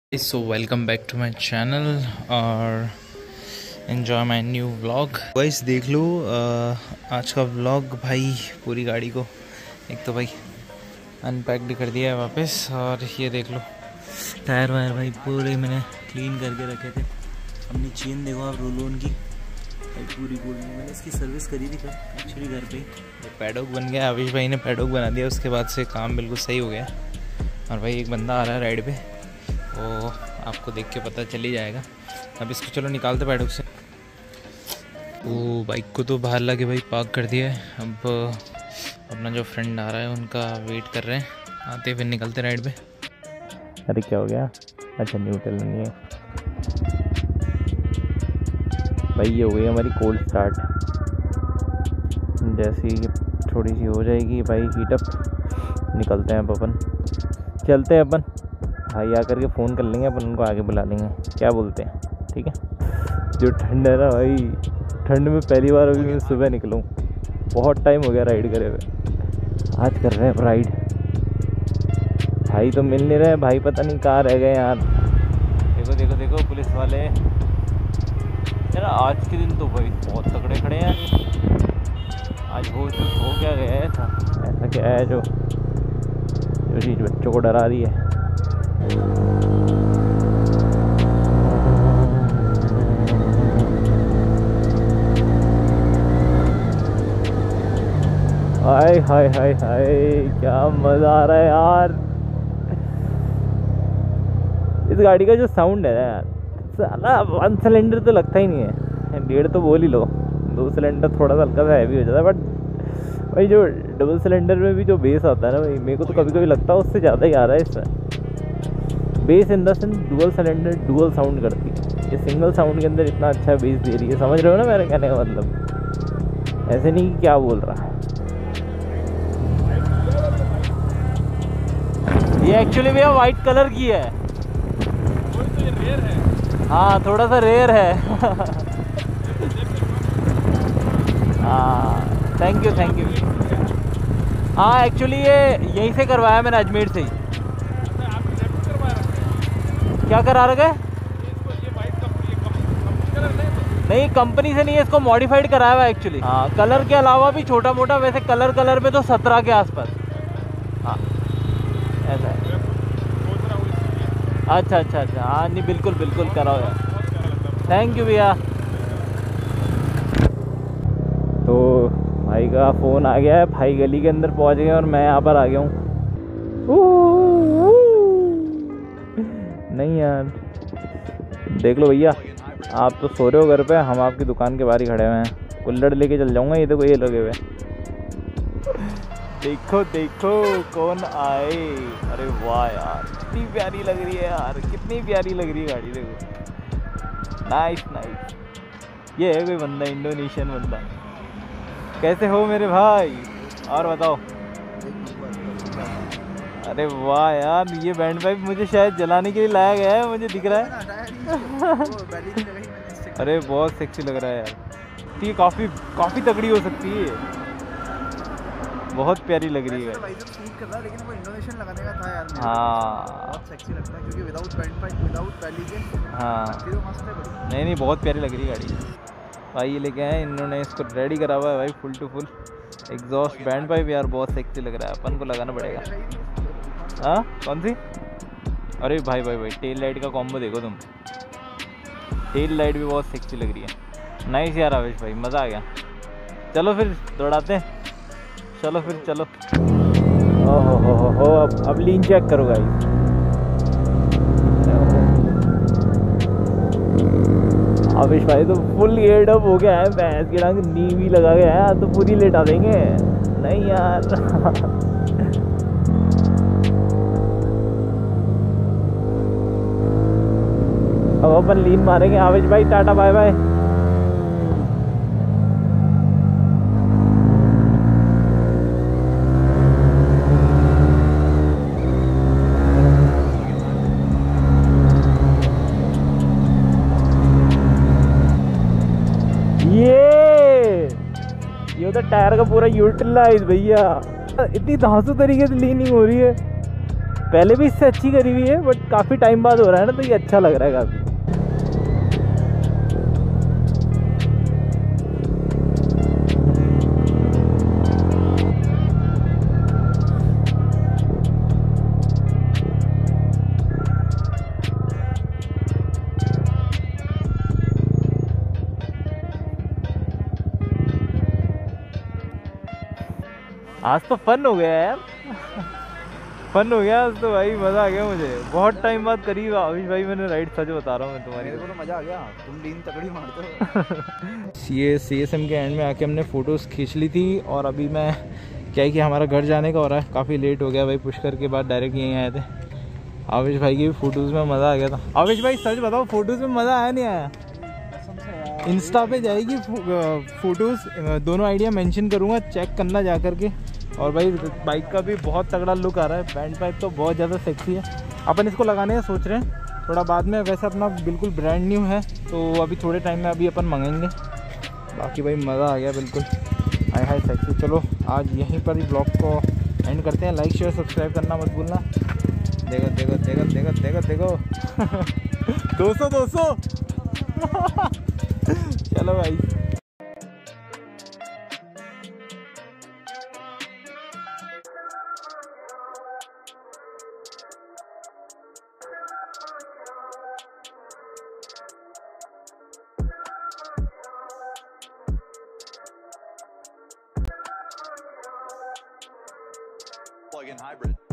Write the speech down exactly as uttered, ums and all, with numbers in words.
So welcome back to my channel और enjoy my new vlog. Guys देख लो आज का व्लॉग। भाई पूरी गाड़ी को एक तो भाई अनपैक्ड कर दिया है वापस, और ये देख लो टायर वायर भाई पूरे मैंने क्लीन करके रखे थे। अपनी चेन देखो आप रोलोन की भाई पूरी पूरी मैंने इसकी सर्विस करी थी कल एक्चुअली घर पे ही। पैडॉक बन गया, आविश भाई ने पैडॉक बना दिया, उसके बाद से काम बिल्कुल सही हो गया। और भाई एक बंदा आ रहा है राइड पे, वो आपको देख के पता चल ही जाएगा। अब इसको चलो निकालते पैडॉक से। वो बाइक को तो बाहर ला के भाई पार्क कर दिया है। अब अपना जो फ्रेंड आ रहा है उनका वेट कर रहे हैं, आते फिर निकलते राइड पे। अरे क्या हो गया? अच्छा न्यूट्रल नहीं है भाई। ये हो गई हमारी कोल्ड स्टार्ट। जैसे ही थोड़ी सी हो जाएगी भाई हीटअप, निकलते हैं अब अपन, चलते हैं अपन। भाई आकर के फ़ोन कर लेंगे अपन उनको, आगे बुला लेंगे, क्या बोलते हैं? ठीक है। जो ठंड है ना भाई, ठंड में पहली बार अभी मैं सुबह निकलूँ, बहुत टाइम हो गया राइड करे हुए। आज कर रहे हैं राइड। भाई तो मिल नहीं रहे भाई, पता नहीं कहाँ रह गए यार। देखो देखो देखो पुलिस वाले यार, आज के दिन तो भाई बहुत तगड़े खड़े हैं। आज हो जो हो क्या गया है ऐसा ऐसा क्या है जो जो चीज़ बच्चों को डरा रही है। हाय हाय हाय हाय, क्या मज़ा आ रहा है यार। इस गाड़ी का जो साउंड है यार, साला वन सिलेंडर तो लगता ही नहीं है, डेढ़ तो बोल ही लो। दो सिलेंडर थोड़ा सा हल्का सा हैवी हो जाता है, बट भाई जो डबल सिलेंडर में भी जो बेस आता है ना भाई, मेरे को तो कभी कभी लगता है उससे ज़्यादा ही आ रहा है इसमें। Base in the sense dual cylinder dual sound करती है, ये सिंगल साउंड के अंदर इतना अच्छा बेस दे रही है। समझ रहे हो ना मेरे कहने का मतलब? ऐसे नहीं कि क्या बोल रहा है ये। एक्चुअली भैया वाइट कलर की है। तो ये रेयर है। हाँ थोड़ा सा रेयर है। हाँ थैंक यू थैंक यू। हाँ एक्चुअली ये यहीं से करवाया मैंने, अजमेर से ही। क्या करा रखा है? नहीं कंपनी से नहीं है, इसको मॉडिफाइड कराया हुआ है एक्चुअली। हाँ कलर के अलावा भी छोटा मोटा, वैसे कलर कलर में तो सत्रह के आसपास। हाँ ऐसा है। अच्छा अच्छा अच्छा, हाँ नहीं बिल्कुल बिल्कुल कराओ यार, थैंक यू भैया। तो भाई का फ़ोन आ गया है, भाई गली के अंदर पहुंच गए और मैं यहाँ पर आ गया हूँ। नहीं यार देख लो भैया, आप तो सो रहे हो घर पे, हम आपकी दुकान के बाहर ही खड़े हुए हैं। कुल्लड़ लेके चल जाऊँगा, ये देखो ये लगे हुए। देखो देखो कौन आए। अरे वाह यार कितनी प्यारी लग रही है यार, कितनी प्यारी लग रही है गाड़ी। देखो नाइस नाइस। ये है कोई बंदा, इंडोनेशियन बंदा। कैसे हो मेरे भाई? और बताओ। अरे वाह यार, ये बैंड पाइप मुझे शायद जलाने के लिए लाया गया है, मुझे दिख रहा है। अरे बहुत सेक्सी लग रहा है यार। ये काफ़ी काफ़ी तगड़ी हो सकती है, बहुत प्यारी लग रही है। लेकिन वो इंडोनेशियन लगाने का था यार। हाँ बहुत सेक्सी लगता है क्योंकि विदाउट बैंड पाइप विदाउट बैली के। हाँ मस्त है बड़ी। नहीं नहीं बहुत प्यारी लग रही है गाड़ी भाई। ये लेके आए इन्होंने, इसको रेडी करा हुआ है भाई full to full. Exhaust bend pipe यार बहुत सेक्सी लग रहा है, अपन को लगाना पड़ेगा। हाँ कौन सी? अरे भाई भाई भाई टेल लाइट का कॉम्बो देखो तुम, टेल लाइट भी बहुत सेक्सी लग रही है। नाइस यार आवेश भाई, मज़ा आ गया। चलो फिर दौड़ाते हैं, चलो फिर चलो। ओहो हो हो हो अब अब लीन चेक करो गाइस। आवेश भाई तो फुल गेट अप हो गया है, भैंस की डांग नी भी लगा गया है, तो पूरी लेटा देंगे। नहीं यार अब अपन लीन मारेंगे। आवेश भाई टाटा बाय बाय। ये तो टायर का पूरा यूटिलाइज भैया, इतनी धांसू तरीके से लीनिंग हो रही है। पहले भी इससे अच्छी करी हुई है, बट काफ़ी टाइम बाद हो रहा है ना, तो ये अच्छा लग रहा है काफ़ी। आज तो फन हो गया यार। फन हो गया आज तो भाई, मज़ा आ गया मुझे। बहुत टाइम बाद करीब आविश भाई मैंने राइड, सच बता रहा हूँ मैं तुम्हारी। मेरे को तो मज़ा आ गया, तुम लीन तकड़ी मारते हो। C A C S M K end में आके हमने फ़ोटोज़ खींच ली थी, और अभी मैं क्या है कि हमारा घर जाने का हो रहा है, काफ़ी लेट हो गया भाई। पुष्कर के बाद डायरेक्ट यहीं आए थे। आविश भाई की भी फ़ोटोज़ में मज़ा आ गया था। आविश भाई सच बताओ, फ़ोटोज़ में मज़ा आया नहीं आया? इंस्टा पे जाएगी फ़ोटोज़, दोनों आइडिया मेंशन करूँगा, चेक करना जा कर के। और भाई बाइक का भी बहुत तगड़ा लुक आ रहा है, बैंड पाइप तो बहुत ज़्यादा सेक्सी है। अपन इसको लगाने का सोच रहे हैं थोड़ा बाद में, वैसे अपना बिल्कुल ब्रांड न्यू है, तो अभी थोड़े टाइम में अभी अपन मंगाएंगे। बाकी भाई मज़ा आ गया बिल्कुल, हाय हाय सेक्सी। चलो आज यहीं पर ही ब्लॉग को एंड करते हैं। लाइक शेयर सब्सक्राइब करना मत भूलना। देखो देखो देखो देखो देखो देखो दो सौ दो सौ चलो भाई। Plug-in hybrid.